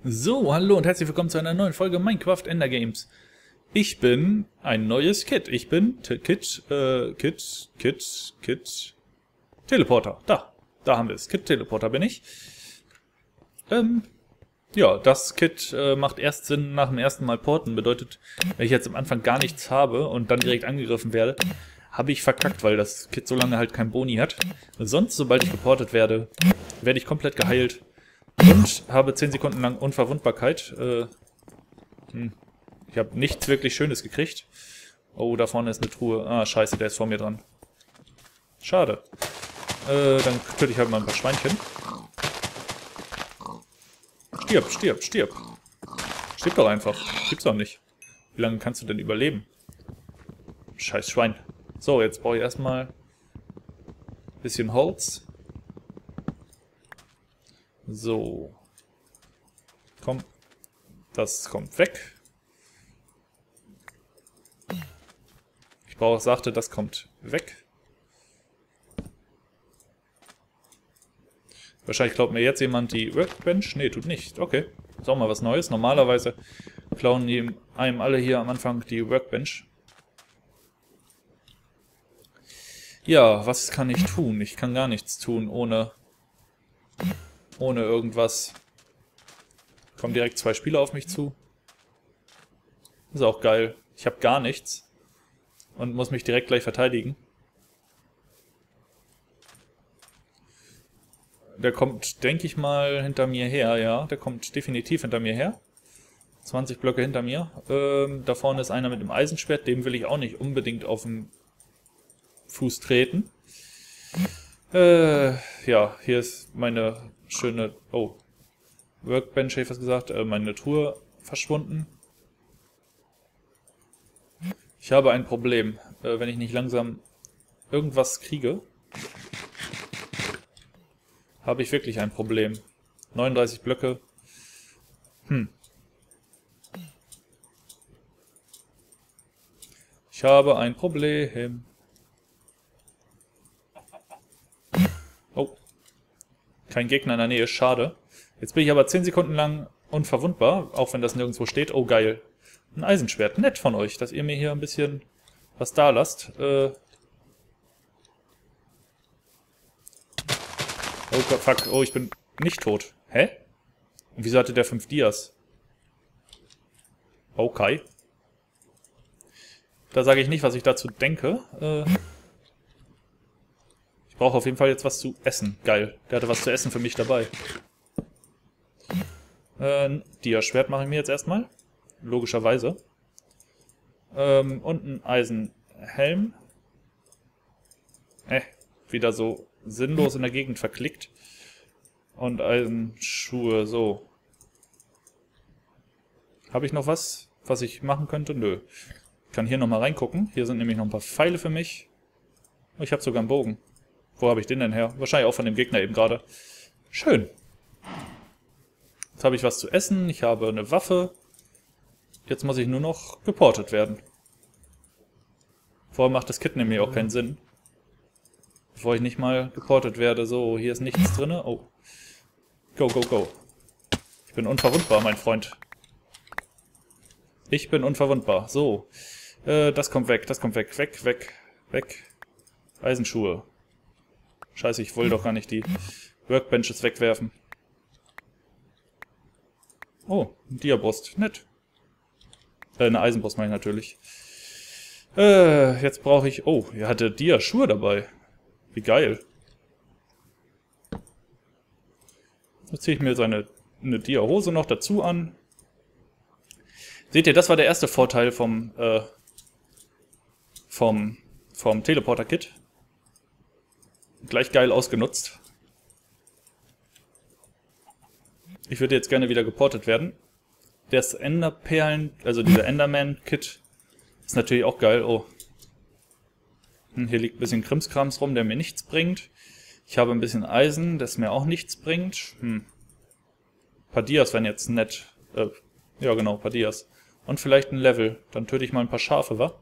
So, hallo und herzlich willkommen zu einer neuen Folge Minecraft Ender Games. Ich bin ein neues Kit. Ich bin Teleporter. Da haben wir es. Kit Teleporter bin ich. Ja, das Kit macht erst Sinn nach dem ersten Mal porten. Bedeutet, wenn ich jetzt am Anfang gar nichts habe und dann direkt angegriffen werde, habe ich verkackt, weil das Kit so lange halt kein Boni hat. Sonst, sobald ich geportet werde, werde ich komplett geheilt. Und habe 10 Sekunden lang Unverwundbarkeit. Ich habe nichts wirklich Schönes gekriegt. Oh, da vorne ist eine Truhe. Ah, scheiße, der ist vor mir dran. Schade. Dann töte ich halt mal ein paar Schweinchen. Stirb, stirb, stirb. Stirb doch einfach. Gibt's doch nicht. Wie lange kannst du denn überleben? Scheiß Schwein. So, jetzt brauche ich erstmal ein bisschen Holz. So. Komm. Das kommt weg. Ich sagte, das kommt weg. Wahrscheinlich klaut mir jetzt jemand die Workbench. Nee, tut nicht. Okay. Ist auch mal was Neues. Normalerweise klauen einem alle hier am Anfang die Workbench. Ja, was kann ich tun? Ich kann gar nichts tun, ohne irgendwas. Kommen direkt 2 Spieler auf mich zu. Ist auch geil. Ich habe gar nichts. Und muss mich direkt gleich verteidigen. Der kommt, denke ich mal, hinter mir her. Ja, der kommt definitiv hinter mir her. 20 Blöcke hinter mir. Da vorne ist einer mit dem Eisenschwert. Dem will ich auch nicht unbedingt auf den Fuß treten. Ja, hier ist meine schöne... Oh. Workbench, hätte ich fast gesagt. Meine Truhe verschwunden. Ich habe ein Problem. Wenn ich nicht langsam irgendwas kriege, habe ich wirklich ein Problem. 39 Blöcke. Ich habe ein Problem. Oh. Kein Gegner in der Nähe, schade. Jetzt bin ich aber 10 Sekunden lang unverwundbar, auch wenn das nirgendwo steht. Oh, geil. Ein Eisenschwert. Nett von euch, dass ihr mir hier ein bisschen was da lasst. Oh Gott, fuck. Oh, ich bin nicht tot. Hä? Und wieso hatte der 5 Dias? Okay. Da sage ich nicht, was ich dazu denke. Ich brauche auf jeden Fall jetzt was zu essen. Geil. Der hatte was zu essen für mich dabei. Dia-Schwert mache ich mir jetzt erstmal. Logischerweise. Und ein Eisenhelm. Wieder so sinnlos in der Gegend verklickt. Und Eisenschuhe, so. Habe ich noch was ich machen könnte? Nö. Ich kann hier nochmal reingucken. Hier sind nämlich noch ein paar Pfeile für mich. Oh, ich habe sogar einen Bogen. Wo habe ich den denn her? Wahrscheinlich auch von dem Gegner eben gerade. Schön. Jetzt habe ich was zu essen. Ich habe eine Waffe. Jetzt muss ich nur noch geportet werden. Vorher macht das Kit nämlich auch keinen Sinn. Bevor ich nicht mal geportet werde. So, hier ist nichts drin. Oh. Go, go, go. Ich bin unverwundbar, mein Freund. Ich bin unverwundbar. So. Das kommt weg, das kommt weg. Weg, weg, weg. Eisenschuhe. Scheiße, ich wollte doch gar nicht die Workbenches wegwerfen. Oh, eine Diabrust. Nett. Eine Eisenbrust meine ich natürlich. Jetzt brauche ich... Oh, er hatte Dia-Schuhe dabei. Wie geil. Jetzt ziehe ich mir eine Dia-Hose noch dazu an. Seht ihr, das war der erste Vorteil vom Teleporter-Kit. Gleich geil ausgenutzt. Ich würde jetzt gerne wieder geportet werden. Das Enderperlen, also dieser Enderman-Kit, ist natürlich auch geil. Oh. Hier liegt ein bisschen Krimskrams rum, der mir nichts bringt. Ich habe ein bisschen Eisen, das mir auch nichts bringt. Ein paar Dias wären jetzt nett. Ja genau, ein paar Dias. Und vielleicht ein Level. Dann töte ich mal ein paar Schafe, wa?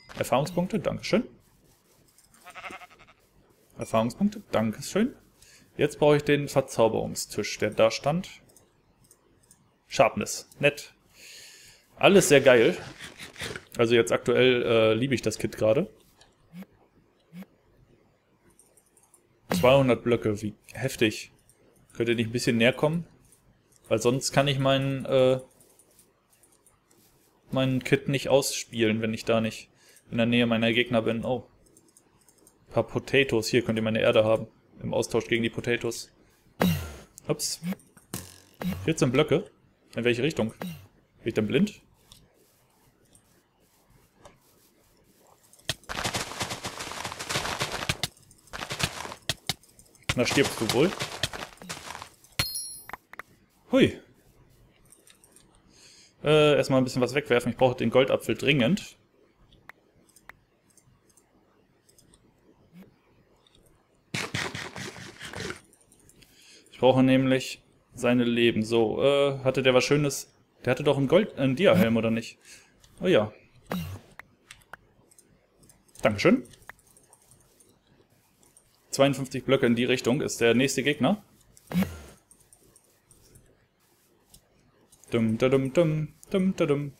Erfahrungspunkte, dankeschön. Erfahrungspunkte, dankeschön. Jetzt brauche ich den Verzauberungstisch, der da stand. Sharpness. Nett. Alles sehr geil. Also jetzt aktuell liebe ich das Kit gerade. 200 Blöcke, wie heftig. Könnt ihr nicht ein bisschen näher kommen? Weil sonst kann ich meinen Kit nicht ausspielen, wenn ich da nicht in der Nähe meiner Gegner bin. Oh. Ein paar Potatoes. Hier könnt ihr meine Erde haben. Im Austausch gegen die Potatoes. Ups. 14 Blöcke. In welche Richtung? Bin ich denn blind? Na, stirbst du wohl? Hui. Erstmal ein bisschen was wegwerfen. Ich brauche den Goldapfel dringend. Ich brauche nämlich seine Leben. So, hatte der was Schönes? Der hatte doch einen Dia-Helm, oder nicht? Oh ja. Dankeschön. 52 Blöcke in die Richtung ist der nächste Gegner. Dum, da, dum, dum, dum, da, dum.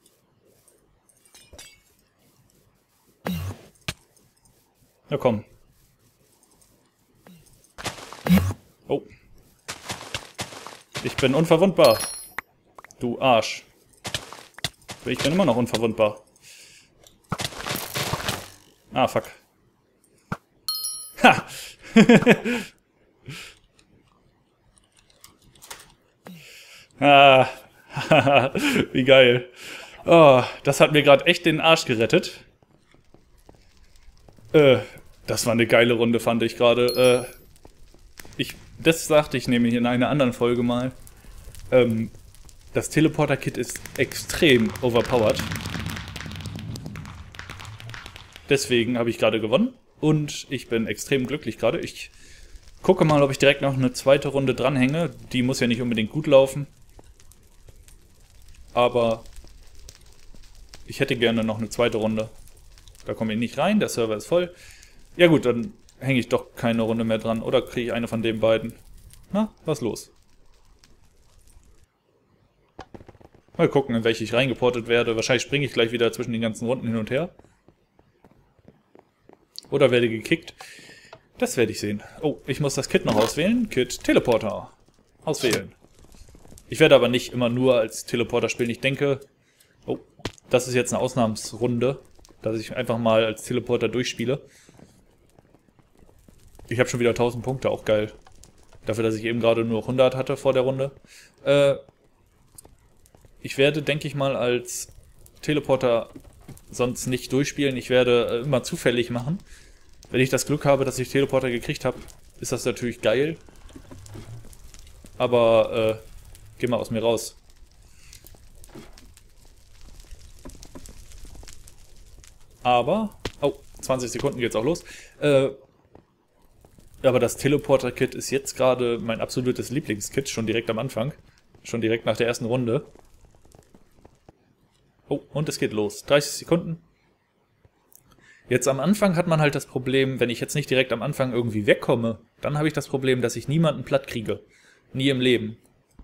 Na komm. Oh. Ich bin unverwundbar. Du Arsch. Ich bin immer noch unverwundbar. Ah, fuck. Ha! Ah, wie geil. Oh, das hat mir gerade echt den Arsch gerettet. Das war eine geile Runde, fand ich gerade. Das sagte ich nämlich in einer anderen Folge mal. Das Teleporter-Kit ist extrem overpowered. Deswegen habe ich gerade gewonnen. Und ich bin extrem glücklich gerade. Ich gucke mal, ob ich direkt noch eine zweite Runde dranhänge. Die muss ja nicht unbedingt gut laufen. Aber ich hätte gerne noch eine zweite Runde. Da komme ich nicht rein, der Server ist voll. Ja gut, dann hänge ich doch keine Runde mehr dran. Oder kriege ich eine von den beiden. Na, was los? Mal gucken, in welche ich reingeportet werde. Wahrscheinlich springe ich gleich wieder zwischen den ganzen Runden hin und her. Oder werde gekickt. Das werde ich sehen. Oh, ich muss das Kit noch auswählen. Kit Teleporter. Auswählen. Ich werde aber nicht immer nur als Teleporter spielen. Ich denke, oh, das ist jetzt eine Ausnahmsrunde, dass ich einfach mal als Teleporter durchspiele. Ich habe schon wieder 1000 Punkte, auch geil. Dafür, dass ich eben gerade nur 100 hatte vor der Runde. Ich werde, denke ich mal, als Teleporter sonst nicht durchspielen. Ich werde immer zufällig machen. Wenn ich das Glück habe, dass ich Teleporter gekriegt habe, ist das natürlich geil. Aber, geh mal aus mir raus. Aber, oh, 20 Sekunden geht's auch los. Aber das Teleporter-Kit ist jetzt gerade mein absolutes Lieblingskit, schon direkt am Anfang. Schon direkt nach der ersten Runde. Oh, und es geht los. 30 Sekunden. Jetzt am Anfang hat man halt das Problem, wenn ich jetzt nicht direkt am Anfang irgendwie wegkomme, dann habe ich das Problem, dass ich niemanden platt kriege. Nie im Leben.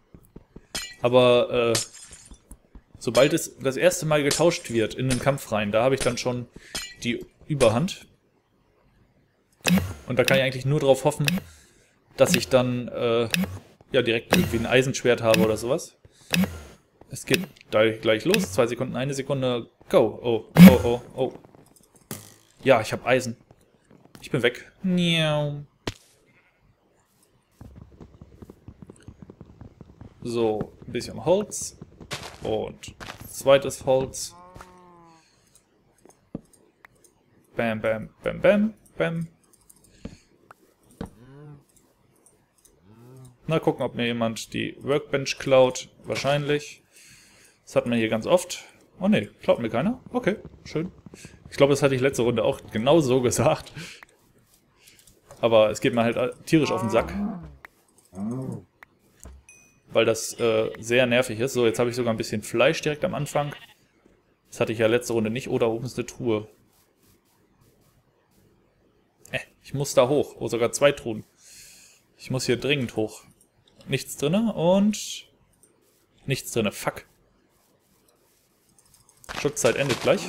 Aber sobald es das erste Mal getauscht wird in den Kampf rein, da habe ich dann schon die Überhand. Und da kann ich eigentlich nur darauf hoffen, dass ich dann ja direkt irgendwie ein Eisenschwert habe oder sowas. Es geht gleich los. 2 Sekunden, 1 Sekunde. Go. Oh, oh, oh, oh. Ja, ich habe Eisen. Ich bin weg. So, ein bisschen Holz. Und zweites Holz. Bam, bam, bam, bam, bam. Na, gucken, ob mir jemand die Workbench klaut. Wahrscheinlich. Das hat man hier ganz oft. Oh ne, klaut mir keiner. Okay, schön. Ich glaube, das hatte ich letzte Runde auch genau so gesagt. Aber es geht mir halt tierisch auf den Sack. Weil das sehr nervig ist. So, jetzt habe ich sogar ein bisschen Fleisch direkt am Anfang. Das hatte ich ja letzte Runde nicht. Oh, da oben ist eine Truhe. Ich muss da hoch. Oh, sogar 2 Truhen. Ich muss hier dringend hoch. Nichts drinne und... Nichts drinne. Fuck. Schutzzeit endet gleich.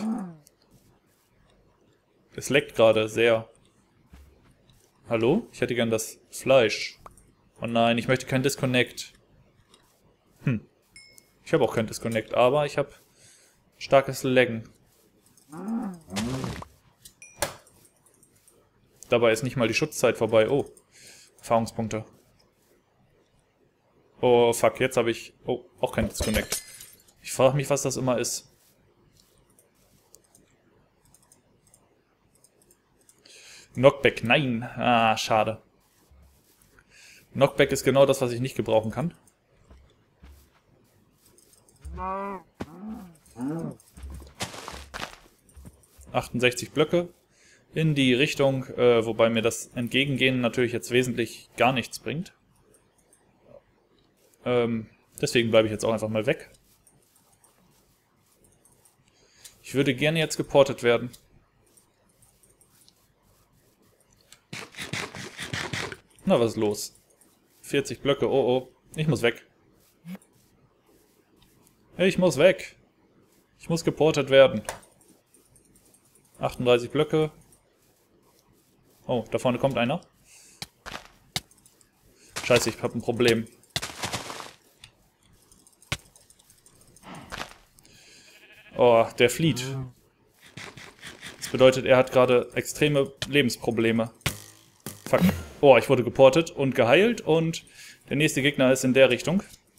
Es leckt gerade sehr. Hallo? Ich hätte gern das Fleisch. Oh nein, ich möchte kein Disconnect. Ich habe auch kein Disconnect, aber ich habe starkes Laggen. Dabei ist nicht mal die Schutzzeit vorbei. Oh, Erfahrungspunkte. Oh, fuck, jetzt habe ich... Oh, auch kein Disconnect. Ich frage mich, was das immer ist. Knockback, nein. Ah, schade. Knockback ist genau das, was ich nicht gebrauchen kann. ...68 Blöcke in die Richtung, wobei mir das Entgegengehen natürlich jetzt wesentlich gar nichts bringt. Deswegen bleibe ich jetzt auch einfach mal weg. Ich würde gerne jetzt geportet werden. Na, was ist los? 40 Blöcke, oh oh. Ich muss weg. Ich muss weg. Ich muss geportet werden. 38 Blöcke. Oh, da vorne kommt einer. Scheiße, ich habe ein Problem. Oh, der flieht. Das bedeutet, er hat gerade extreme Lebensprobleme. Fuck. Oh, ich wurde geportet und geheilt und der nächste Gegner ist in der Richtung.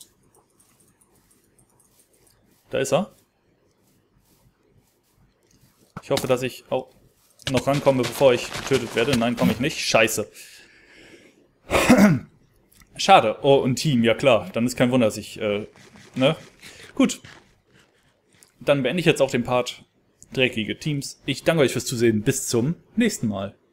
Da ist er. Ich hoffe, dass ich auch noch rankomme, bevor ich getötet werde. Nein, komme ich nicht. Scheiße. Schade. Oh, und Team, ja klar. Dann ist kein Wunder, dass ich, ne? Gut. Dann beende ich jetzt auch den Part dreckige Teams. Ich danke euch fürs Zusehen. Bis zum nächsten Mal.